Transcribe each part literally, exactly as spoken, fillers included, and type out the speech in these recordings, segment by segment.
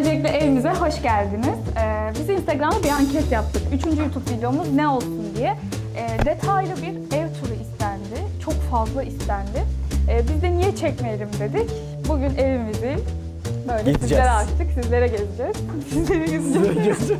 Öncelikle evimize hoş geldiniz. Ee, biz Instagram'da bir anket yaptık. Üçüncü YouTube videomuz ne olsun diye. Ee, detaylı bir ev turu istendi. Çok fazla istendi. Ee, biz de niye çekmeyelim dedik. Bugün evimizi böyle gezeceğiz. Sizlere açtık, sizlere gezeceğiz. Sizlere gezeceğiz.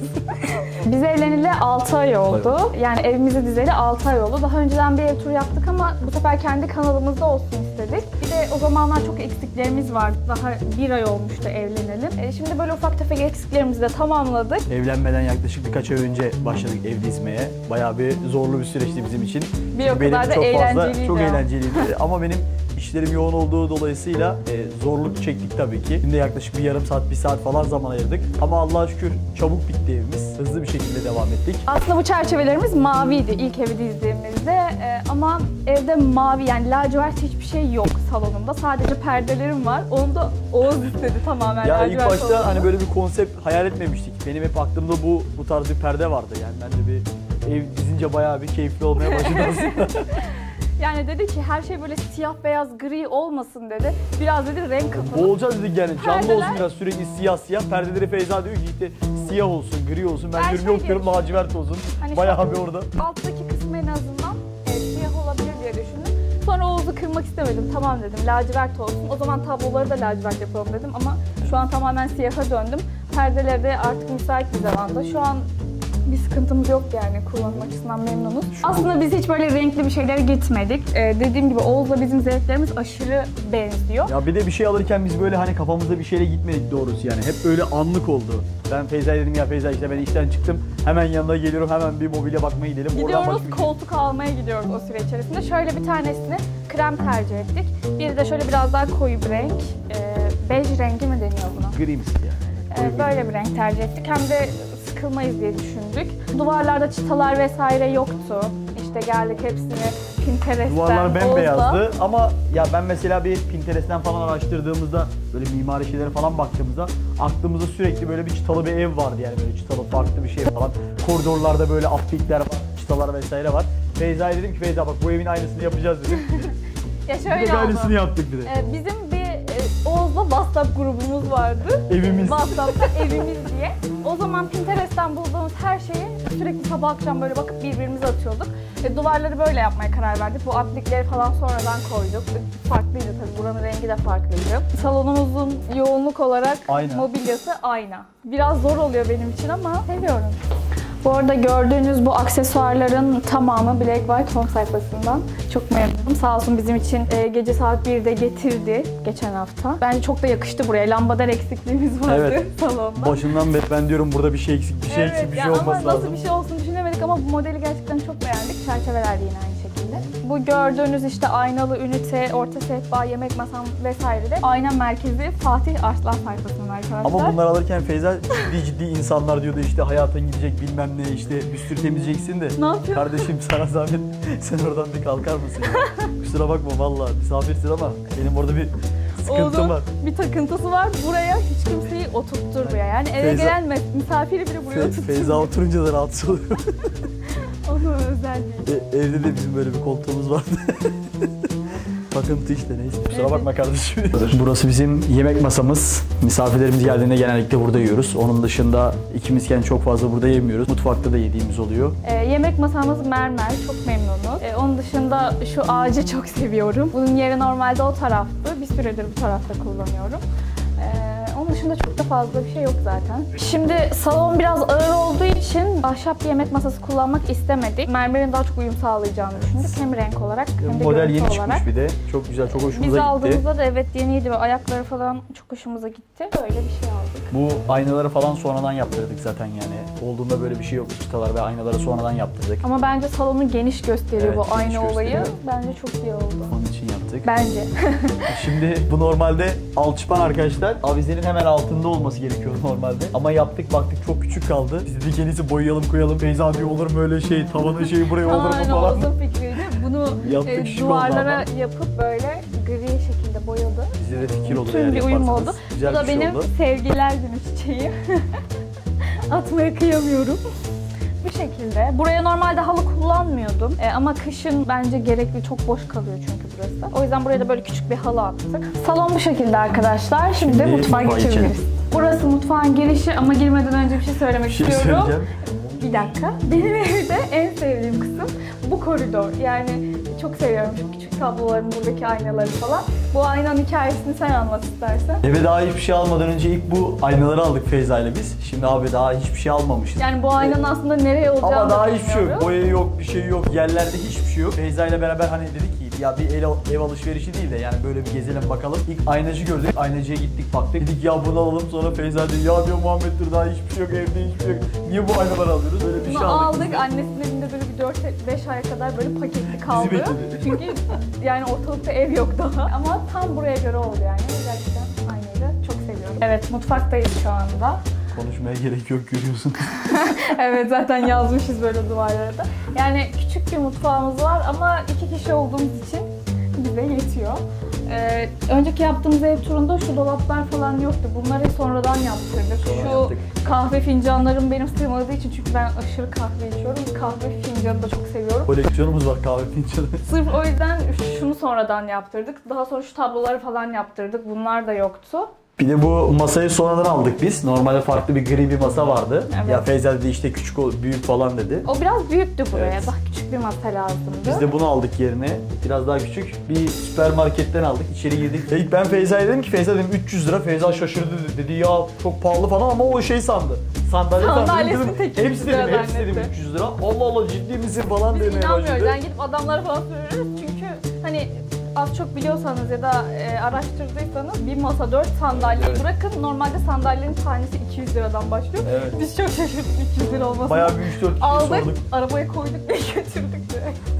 Biz evleneli altı ay oldu. Yani evimizi dizeli altı ay oldu. Daha önceden bir ev turu yaptık ama bu sefer kendi kanalımızda olsun istedik. Bir de o zamanlar çok eksiklerimiz vardı. Daha bir ay olmuştu evlenelim. E şimdi böyle ufak tefek eksiklerimizi de tamamladık. Evlenmeden yaklaşık birkaç ay önce başladık ev dizmeye. Bayağı bir zorlu bir süreçti bizim için. Bir o benim kadar da çok eğlenceliydi. Fazla, çok eğlenceliydi. Ama benim işlerim yoğun olduğu dolayısıyla e, zorluk çektik tabii ki. Şimdi yaklaşık bir yarım saat, bir saat falan zaman ayırdık. Ama Allah'a şükür çabuk bitti evimiz. Hızlı bir şekilde devam ettik. Aslında bu çerçevelerimiz maviydi ilk evi dizdiğimizde. E, ama evde mavi yani lacivert hiçbir şey yok salonumda. Sadece perdelerim var. Onu da Oğuz istedi tamamen Ya lacivert ilk başta olsun. hani böyle bir konsept hayal etmemiştik. Benim hep aklımda bu bu tarz bir perde vardı. Yani ben de bir ev dizince bayağı bir keyifli olmaya başladı aslında. Yani dedi ki her şey böyle siyah beyaz gri olmasın dedi. Biraz dedi renk katalım. Boğulacağız dedik yani. Canlı Perdeler- olsun biraz, sürekli siyah siyah. Perdeleri Feyza diyor ki işte siyah olsun, gri olsun. Ben Ben diyorum şey yok diyorum diyorum. lacivert olsun. Hani Bayağı şu bir orada. alttaki kısmı en azından e, siyah olabilir diye düşündüm. Sonra Oğuz'u kırmak istemedim. Tamam dedim lacivert olsun. O zaman tabloları da lacivert yapalım dedim ama şu an tamamen siyaha döndüm. Perdeleri de artık müsait bir zamanda. Şu an bir sıkıntımız yok yani kullanım açısından memnunuz. Aslında biz hiç böyle renkli bir şeylere gitmedik. Ee, dediğim gibi Oğuz'la bizim zevklerimiz aşırı benziyor. Ya bir de bir şey alırken biz böyle hani kafamızda bir şeyle gitmedik doğrusu yani. Hep öyle anlık oldu. Ben Feyza'ya dedim ya Feyza işte ben işten çıktım. Hemen yanına geliyorum hemen bir mobilya bakmaya gidelim. Oradan Gidiyoruz, başka bir şey- koltuk almaya gidiyoruz o süre içerisinde. Şöyle bir tanesini krem tercih ettik. Bir de şöyle biraz daha koyu bir renk. Ee, bej rengi mi deniyor buna? Gri misin yani? Ee, böyle bir renk tercih ettik. Hem de sıkılmayız diye düşündük. Duvarlarda çıtalar vesaire yoktu. İşte geldik hepsini Pinterest'ten, Duvarlar bembeyazdı Oğuz'la. ama ya ben mesela bir Pinterest'ten falan araştırdığımızda böyle mimari şeylere falan baktığımızda aklımızda sürekli böyle bir çıtalı bir ev vardı yani böyle çıtalı farklı bir şey falan. Koridorlarda böyle aplikler var, çıtalar vesaire var. Feyza'ya dedim ki Feyza bak bu evin aynısını yapacağız dedim. Ya Bir de şöyle oldu. aynısını yaptık bir de. Ee, bizim bir e, Oğuz'la WhatsApp grubumuz vardı. Evimiz. WhatsApp'ta evimiz diye. O zaman Pinterest'ten bulduğumuz her şeyi sürekli sabah akşam böyle bakıp birbirimize atıyorduk. E, duvarları böyle yapmaya karar verdik. Bu aplikleri falan sonradan koyduk. Farklıydı tabii. Buranın rengi de farklıydı. Salonumuzun yoğunluk olarak Ayna. mobilyası ayna. Biraz zor oluyor benim için ama seviyorum. Bu arada gördüğünüz bu aksesuarların tamamı Black White Home sayfasından. Çok memnunum. Sağ olsun bizim için e, gece saat birde getirdi geçen hafta. Bence çok da yakıştı buraya. Lambader eksikliğimiz vardı Evet. salonda. Başından beri ben diyorum burada bir şey eksik, bir şey Evet, eksik, bir ya şey ama olması nasıl lazım. bir şey olsun düşünemedik ama bu modeli gerçekten çok beğendik. Çerçeveler de yine aynı şekilde. Bu gördüğünüz işte aynalı ünite, orta sehpa, yemek masam vesaire de ayna merkezi Fatih Arslan sayfasının arkadaşlar. Ama bunları alırken Feyza ciddi ciddi insanlar diyordu işte hayatın gidecek bilmem ne işte bir sürü temizleyeceksin de. Ne yapıyorsun? Kardeşim sana zahmet sen oradan bir kalkar mısın ya? Kusura bakma vallahi misafirsin ama benim orada bir sıkıntım Oğlum, var. bir takıntısı var. Buraya hiç kimseyi oturtturmuyor. Yani eve Feyza- gelen mes- misafiri bile buraya Fe- oturtturmuyor. Feyza oturunca da rahatsız oluyorum. Onun özelliği. E, evde de bizim böyle bir koltuğumuz vardı. Takıntı işte neyse. Kusura Evet. bakma kardeşim. Burası bizim yemek masamız. Misafirlerimiz geldiğinde genellikle burada yiyoruz. Onun dışında ikimizken çok fazla burada yemiyoruz. Mutfakta da yediğimiz oluyor. Ee, yemek masamız mermer. Çok memnunuz. Ee, onun dışında şu ağacı çok seviyorum. Bunun yeri normalde o taraftı. Bir süredir bu tarafta kullanıyorum. Ee, onun dışında çok da fazla bir şey yok zaten. Şimdi salon biraz ağır olduğu için ahşap bir yemek masası kullanmak istemedik. Mermerin daha çok uyum sağlayacağını düşündük. Hem renk olarak hem de Model görüntü yeni olarak. çıkmış bir de. Çok güzel, çok hoşumuza Biz gitti. aldığımızda da evet yeniydi ve ayakları falan çok hoşumuza gitti. Böyle bir şey aldık. Bu aynaları falan sonradan yaptırdık zaten yani. Olduğunda böyle bir şey yok. Çıtalar ve aynaları sonradan yaptırdık. Ama bence salonu geniş gösteriyor Evet, bu geniş ayna olayı. gösteriyor. Bence çok iyi oldu. Onun için yaptık. Bence. Şimdi bu normalde alçıpan arkadaşlar. Avizenin hemen altında olması gerekiyor normalde. Ama yaptık baktık çok küçük kaldı. Biz dedik en iyisi boyayalım koyalım. Feyza diyor olur mu öyle şey? Tavanın şeyi buraya olur mu Aynen falan. Oğuz'un fikriydi. Bunu Yaptık, e, şık oldu duvarlara ama. yapıp böyle gri şekilde boyadı. Bize de fikir olur Bütün yani bir uyum yaparsanız. oldu. Güzel Bu da bir şey benim oldu. sevgililer günü çiçeğim. Atmaya kıyamıyorum. Bu şekilde. Buraya normalde halı kullanmıyordum. E, ama kışın bence gerekli, çok boş kalıyor çünkü burası. O yüzden buraya da böyle küçük bir halı attık. Salon bu şekilde arkadaşlar. Şimdi, Şimdi mutfağa mutfağa geçebiliriz. geçelim. Burası mutfağın girişi ama girmeden önce bir şey söylemek Bir şey istiyorum. söyleyeceğim. Bir dakika. Benim evde en sevdiğim kısım bu koridor. Yani çok seviyorum şu küçük tabloların buradaki aynaları falan. Bu aynanın hikayesini sen anlat istersen. Eve daha hiçbir şey almadan önce ilk bu aynaları aldık Feyza ile biz. Şimdi abi daha hiçbir şey almamışız. Yani bu aynanın aslında nereye olacağını Ama daha da hiçbir şey yok. bilmiyorum. Boya yok, bir şey yok. Yerlerde hiçbir şey yok. Feyza ile beraber hani dedik ki ya bir ev, ev alışverişi değil de yani böyle bir gezelim bakalım. İlk aynacı gördük. Aynacıya gittik baktık. Dedik ya bunu alalım. Sonra Feyza dedi ya diyor Muhammed'dir daha hiçbir şey yok. Evde hiçbir şey yok. Niye bu aynaları alıyoruz? Böyle bir Bunu şey aldık. aldık. biz de. Annesinin evinde böyle bir dört beş aya kadar böyle paketli kaldı. bekledi. Çünkü yani ortalıkta ev yok daha. Ama tam buraya göre oldu yani. Gerçekten aynayı da çok seviyorum. Evet, mutfaktayız şu anda. Konuşmaya gerek yok görüyorsun. Evet, zaten yazmışız böyle duvarlara da. Yani küçük bir mutfağımız var ama iki kişi olduğumuz için bize yetiyor. Ee, önceki yaptığımız ev turunda şu dolaplar falan yoktu. Bunları sonradan yaptırdık. Sonra şu yaptık. kahve fincanlarım benim sığmadığı için, çünkü ben aşırı kahve içiyorum. Kahve fincanı da çok seviyorum. Koleksiyonumuz var kahve fincanı. Sırf o yüzden şunu sonradan yaptırdık. Daha sonra şu tabloları falan yaptırdık. Bunlar da yoktu. Bir de bu masayı sonradan aldık biz. Normalde farklı bir gri bir masa vardı. Evet. Ya Feyza dedi işte küçük ol, büyük falan dedi. O biraz büyüktü buraya. Evet. Daha küçük bir masa lazımdı. Biz de bunu aldık yerine. Biraz daha küçük. Bir süpermarketten aldık. İçeri girdik. İlk ben Feyza'ya dedim ki Feyza dedim üç yüz lira. Feyza şaşırdı dedi. Dedi ya çok pahalı falan ama o şey sandı. Sandalye sandı. Sandalyesini Dedim, tek yüz hepsi lira dedim, hepsi dedim zannetti. üç yüz lira. Allah Allah ciddi misin falan Biz demeye inanmıyoruz. başladı. Yani gidip adamlara falan soruyoruz. Çünkü hani az çok biliyorsanız ya da e, araştırdıysanız bir masa dört sandalye, Evet. bırakın normalde sandalyenin tanesi iki yüz liradan başlıyor. Evet. Biz çok şaşırdık üç yüz lira olmasına. Bayağı bir üç dört kişi aldık, sorduk. arabaya koyduk ve götürdük direkt.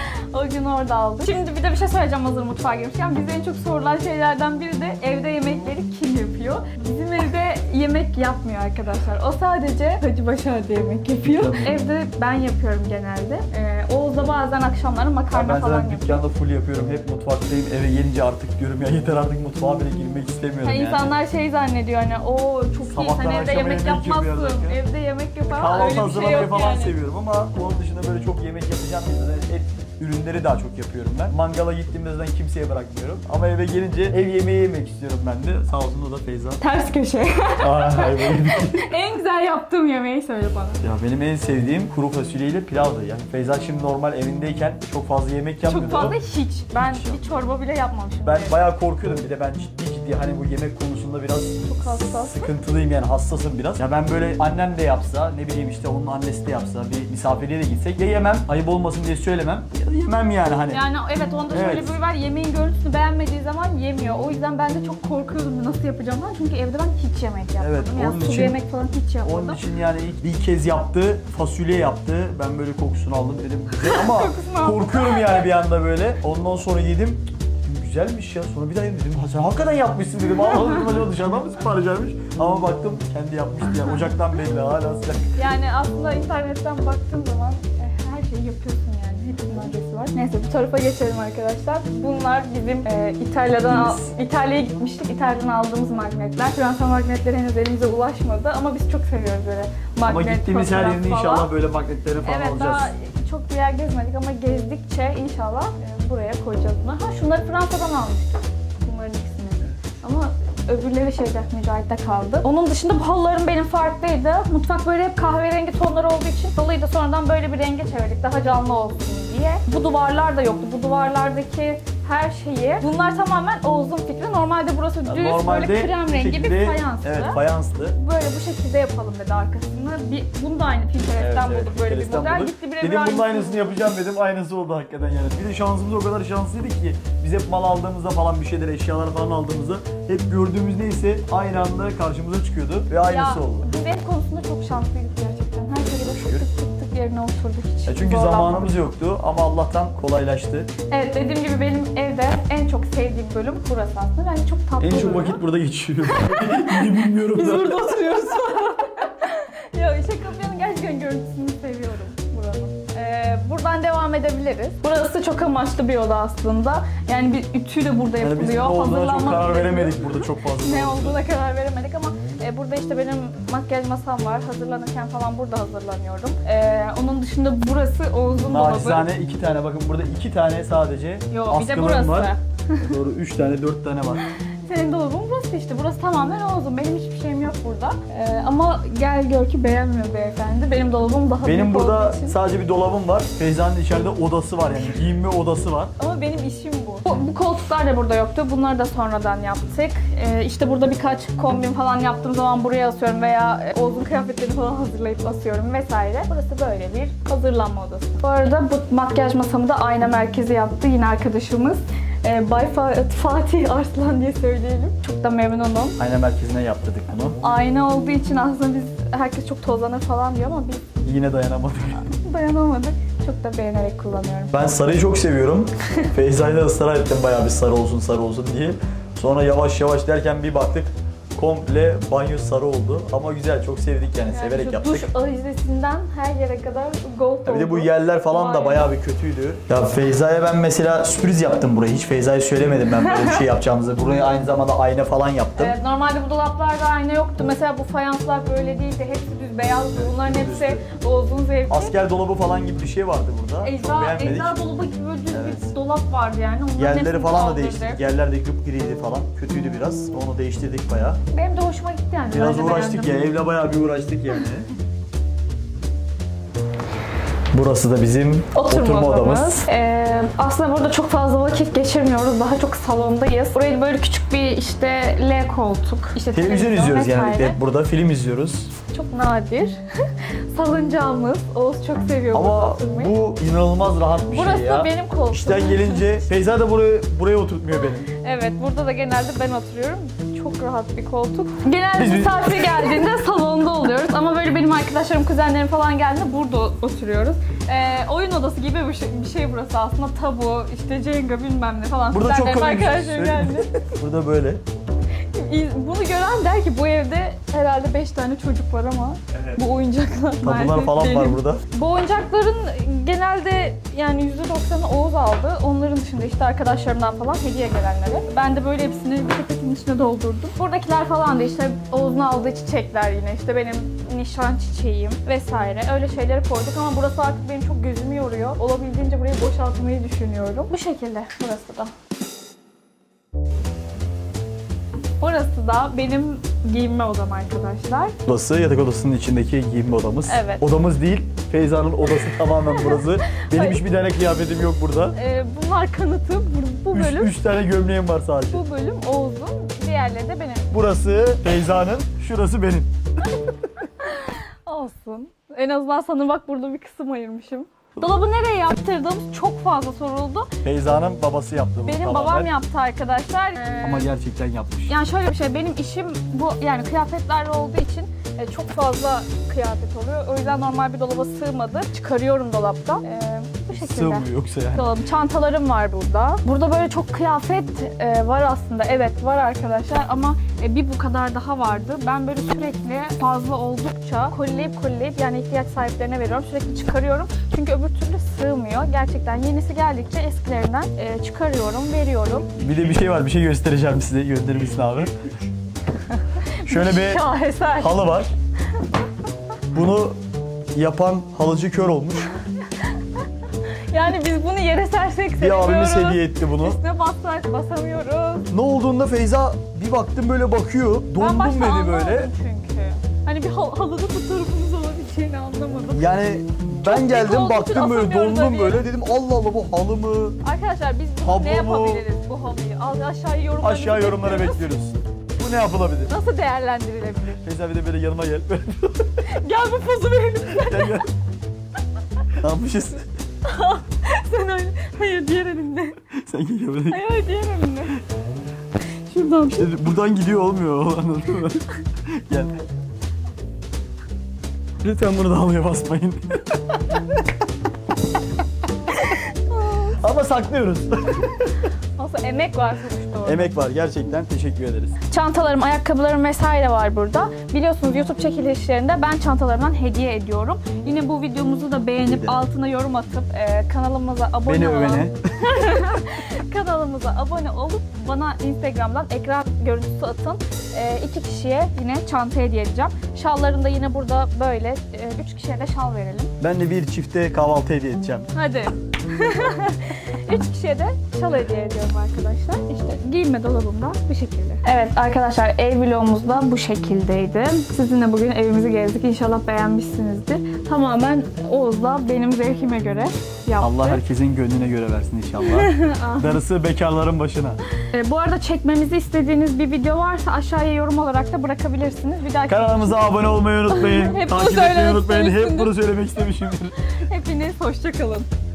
O gün orada aldık. Şimdi bir de bir şey söyleyeceğim hazır mutfağa girmişken. Bize en çok sorulan şeylerden biri de evde yemekleri kim yapıyor? Bizim evde yemek yapmıyor arkadaşlar. O sadece Hacı Başar'da yemek yapıyor. Evde ben yapıyorum genelde. Ee, Oğuz da bazen akşamları Ya makarna ben falan zaten yapıyor. dükkanda full yapıyorum. Hep mutfaktayım. Eve gelince artık diyorum ya yeter artık mutfağa bile girmek istemiyorum Ha, yani. insanlar şey zannediyor hani o çok iyi Sabahtan sen evde akşama yemek yemek yapmazsın. yapıyor zaten. Evde yemek yapar. Kahvaltı Öyle bir şey hazırlamayı yok falan yani. seviyorum ama onun dışında böyle çok yemek yapacağım diye et ürünleri daha çok yapıyorum ben. Mangala gittiğimde zaten kimseye bırakmıyorum. Ama eve gelince ev yemeği yemek istiyorum ben de. Sağ olsun o da Feyza. Ters köşe. Aa, ayva yedik. En güzel yaptığım yemeği söyle bana. Ya benim en sevdiğim kuru fasulyeyle pilavdı. Yani Feyza şimdi normal evindeyken çok fazla yemek yapmıyordu. Çok fazla hiç. Ben Hiç yok. bir çorba bile yapmamışım. Ben bayağı korkuyordum bir de ben ciddi ciddi hani bu yemek konusunda biraz Çok hassas. sıkıntılıyım yani hassasım biraz. Ya ben böyle annem de yapsa ne bileyim işte onun annesi de yapsa bir misafirliğe de gitsek ya yemem ayıp olmasın diye söylemem ya da yemem yani hani. Yani evet onda Evet. şöyle bir huyu var, yemeğin görüntüsünü beğenmediği zaman yemiyor. O yüzden ben de çok korkuyordum nasıl yapacağım falan. Çünkü evde ben hiç yemek yapmadım. Evet, yani onun sulu için- yemek falan hiç yapmadım. Onun için yani ilk bir kez yaptı, fasulye yaptı. Ben böyle kokusunu aldım dedim güzel ama Kokusunu aldım. korkuyorum yani bir anda böyle. Ondan sonra yedim. Güzelmiş ya. Sonra bir daha yedim dedim. Ha, sen hakikaten yapmışsın dedim. Allah dedim acaba dışarıdan mı sipariş vermiş? Ama baktım kendi yapmıştı ya. Ocaktan belli hala sıcak. Yani aslında internetten baktığım zaman e, her şeyi yapıyorsun yani. Hepsinin adresi var. Neyse bu tarafa geçelim arkadaşlar. Bunlar bizim e, İtalya'dan al- Gittiğimiz. İtalya'ya gitmiştik. İtalya'dan aldığımız magnetler. Fransa magnetleri henüz elimize ulaşmadı ama biz çok seviyoruz böyle magnet Ama gittiğimiz her fotoğraf yerinde falan. inşallah böyle magnetleri falan Evet, alacağız. daha çok bir yer gezmedik ama gezdikçe inşallah e, buraya koyacağız bunu. Ha şunları Fransa'dan almıştık. Bunların ikisini. Ama öbürleri şeyde, Mücahit'te kaldı. Onun dışında bu halılarım benim farklıydı. Mutfak böyle hep kahverengi tonları olduğu için halıyı da sonradan böyle bir renge çevirdik. Daha canlı olsun diye. Bu duvarlar da yoktu. Bu duvarlardaki her şeyi. Bunlar tamamen Oğuz'un fikri. Normalde burası düz böyle krem bu rengi şekilde- bir fayanstı. Evet fayanslı. Böyle bu şekilde yapalım dedi arkasını. Bir, bunu da aynı Pinterest'ten bulduk böyle bir Pinterest'ten model. bulduk. Gitti birebir Dedim bunun aynısını aynısını yapacağım dedim. Aynısı oldu hakikaten yani. Bir de şansımız o kadar şanslıydık ki biz hep mal aldığımızda falan bir şeyler eşyalar falan aldığımızda hep gördüğümüz neyse aynı anda karşımıza çıkıyordu ve aynısı ya, oldu. Biz ev konusunda çok şanslıydık gerçekten. Her şey böyle tık tık tık tık yerine oturduk hiç. Ya çünkü zorlanmadık. zamanımız yoktu ama Allah'tan kolaylaştı. Evet, dediğim gibi benim evde en çok sevdiğim bölüm burası aslında. Bence çok tatlı En çok bölüm. vakit burada geçiyor. Niye bilmiyorum Biz da. burada oturuyoruz. Ya işte kapının gerçekten görüntüsünü seviyorum buranın. Ee, buradan devam edebiliriz. Burası çok amaçlı bir oda aslında. Yani bir ütü de burada Yani biz ne yapılıyor. olduğuna çok Hazırlanma karar süreci- veremedik burada çok fazla. Ne olduğuna karar veremedik ama e, burada işte benim makyaj masam var. Hazırlanırken falan burada hazırlanıyorum. E, onun dışında burası Oğuz'un dolabı. Naçizane iki tane bakın burada iki tane sadece Yo, bir de askılığım burası. var. Doğru üç tane dört tane var. Senin dolabın burası işte. Burası tamamen Oğuz'un. Benim hiçbir şeyim yok burada. Ee, ama gel gör ki beğenmiyor beyefendi. Benim dolabım daha Benim büyük burada olduğu için. sadece bir dolabım var. Feyza'nın içeride odası var yani giyinme odası var. Ama benim işim bu. bu. Bu koltuklar da burada yoktu. Bunları da sonradan yaptık. Ee, işte burada birkaç kombin falan yaptığım zaman buraya asıyorum veya Oğuz'un kıyafetlerini falan hazırlayıp asıyorum vesaire. Burası böyle bir hazırlanma odası. Bu arada bu makyaj masamı da ayna merkezi yaptı yine arkadaşımız. Ee, Bay Fa- Fatih Arslan diye söyleyelim. Çok da memnunum. Ayna merkezine yaptırdık bunu. Ayna olduğu için aslında biz, herkes çok tozlanır falan diyor ama biz Yine dayanamadık. dayanamadık. Çok da beğenerek kullanıyorum. Ben sarıyı çok seviyorum. Feyza'yı da ısrar ettim bayağı bir sarı olsun sarı olsun diye. Sonra yavaş yavaş derken bir baktık komple banyo sarı oldu. Ama güzel, çok sevdik yani, Yani severek şu yaptık. duş ahizesinden her yere kadar gold oldu. Bir de bu yerler falan da Vay. bayağı bir kötüydü. Ya Feyza'ya ben mesela sürpriz yaptım burayı. Hiç Feyza'ya söylemedim ben böyle bir şey yapacağımızı. Buraya aynı zamanda ayna falan yaptım. Evet, normalde bu dolaplarda ayna yoktu. Mesela bu fayanslar böyle değildi. Hepsi düz beyazdı. Bunların hepsi Oğuz'un zevki. Asker dolabı falan gibi bir şey vardı burada. Çok Ecza, beğenmedik. ecza dolabı gibi böyle düz Evet. bir dolap vardı yani. Onların Yerleri hepsini falan da kaldırdık. değiştirdik. Yerler de griydi falan. Kötüydü biraz. Onu değiştirdik bayağı. Benim de hoşuma gitti yani. Biraz Ben de uğraştık ya. beğendim. Evle bayağı bir uğraştık yani. Burası da bizim Oturma, oturma odamız. odamız. Ee, aslında burada çok fazla vakit geçirmiyoruz. Daha çok salondayız. Buraya böyle küçük bir işte L koltuk. İşte Televizyon izliyoruz vesaire. genellikle. Burada film izliyoruz. Çok nadir. Salıncağımız. Oğuz çok seviyor burada Ama oturmayı. bu inanılmaz rahat bir Burası şey ya. da benim koltuğum. İşten gelince Feyza da buraya, buraya oturtmuyor beni. Evet, burada da genelde ben oturuyorum. Çok rahat bir koltuk. Genelde Biz- misafir geldiğinde salonda oluyoruz. Ama böyle benim arkadaşlarım, kuzenlerim falan geldiğinde burada oturuyoruz. Ee, oyun odası gibi bir şey, bir şey burası aslında. Tabu, işte Jenga bilmem ne falan. Burada çok Kuzenlerim, komik bir şey arkadaşlarım söyleyeyim mi? geldi. Burada böyle. Bunu gören der ki bu evde herhalde beş tane çocuk var ama Evet. bu oyuncaklar Tabular nerede? falan var Benim. burada. Bu oyuncakların genelde yani yüzde doksanı Oğuz aldı. Onların dışında işte arkadaşlarımdan falan hediye gelenlere. Ben de böyle hepsini bir sepetin içine doldurdum. Buradakiler falan da işte Oğuz'un aldığı çiçekler yine işte benim nişan çiçeğim vesaire. Öyle şeyleri koyduk ama burası artık benim çok gözümü yoruyor. Olabildiğince burayı boşaltmayı düşünüyorum. Bu şekilde burası da. Burası da benim giyinme odam arkadaşlar. Burası yatak odasının içindeki giyinme odamız. Evet. Odamız değil, Feyza'nın odası tamamen burası. Benim Hayır. hiçbir tane kıyafetim yok burada. Ee, bunlar kanıtı. Bu, bu Üç, bölüm üç tane gömleğim var sadece. bu bölüm Oğuz'un, diğerleri de benim. Burası Feyza'nın, şurası benim. Olsun. En azından sana bak burada bir kısım ayırmışım. Dolabı nereye yaptırdım? Çok fazla soruldu. Feyza'nın babası yaptı bunu Benim tamamen. babam yaptı arkadaşlar. Ee, Ama gerçekten yapmış. Yani şöyle bir şey, benim işim bu yani kıyafetlerle olduğu için e, çok fazla kıyafet oluyor. O yüzden normal bir dolaba sığmadı. Çıkarıyorum dolaptan. Ee, bu şekilde. Sığmıyor yoksa yani. Dolabım, çantalarım var burada. Burada böyle çok kıyafet e, var aslında. Evet var arkadaşlar ama e, bir bu kadar daha vardı. Ben böyle sürekli fazla oldukça kolileyip kolileyip yani ihtiyaç sahiplerine veriyorum. Sürekli çıkarıyorum. Çünkü öbür türlü sığmıyor. Gerçekten yenisi geldikçe eskilerinden e, çıkarıyorum, veriyorum. Bir de bir şey var, bir şey göstereceğim size. Gönderir misin abi? Şöyle bir Şaheser. halı var. Bunu yapan halıcı kör olmuş. Yani biz bunu yere sersek Bir sevmiyoruz. abimiz hediye etti bunu. Üstüne bassak basamıyoruz. Ne olduğunda Feyza bir baktım böyle bakıyor. Ben Dondum başta beni anlamadım böyle. çünkü. Hani bir hal halıda fotoğrafımız olabileceğini anlamadım. Yani ben büyük geldim olduğu için baktım böyle asamıyoruz dondum hani. böyle dedim Allah Allah bu halı mı? Arkadaşlar biz bunu Tablo ne mu? yapabiliriz bu halıyı? Al aşağıya yorumlarınızı Aşağı yorumlara bekliyoruz. bekliyoruz. Bu ne yapılabilir? Nasıl değerlendirilebilir? Feyza bir de böyle yanıma gel. Gel bu pozu verelim. gel gel. Ne yapmışız? Sen öyle. Hayır diğer elinde. Sen gel böyle. Hayır hayır diğer elinde. Şuradan. İşte buradan gidiyor olmuyor anladın mı? Gel. Lütfen bunu da halıya basmayın. Ama saklıyoruz. Nasıl emek var sonuçta orada. Emek var gerçekten, teşekkür ederiz. Çantalarım, ayakkabılarım vesaire var burada. Biliyorsunuz YouTube çekilişlerinde ben çantalarımdan hediye ediyorum. Yine bu videomuzu da beğenip Hediye. altına yorum atıp e, kanalımıza abone Beni olan övene. kanalımıza abone olup bana Instagram'dan ekran görüntüsü atın. E, iki kişiye yine çanta hediye edeceğim. Şallarını da yine burada böyle e, üç kişiye de şal verelim. Ben de bir çifte kahvaltı hediye edeceğim. Hadi. üç kişiye de şal hediye ediyorum arkadaşlar. İşte giyinme dolabımda bu şekilde. Evet arkadaşlar, ev vlogumuz da bu şekildeydi. Sizinle bugün evimizi gezdik. İnşallah beğenmişsinizdir. Tamamen Oğuz'la benim zevkime göre yaptık. Allah herkesin gönlüne göre versin inşallah. Darısı bekarların başına. Ee, bu arada çekmemizi istediğiniz bir video varsa aşağıya yorum olarak da bırakabilirsiniz. Bir dahaki Kanalımıza abone olmayı unutmayın. Hep bunu Takip etmeyi söylemek unutmayın. Hep istemişsindir. bunu söylemek istemişimdir. Hepiniz hoşça kalın.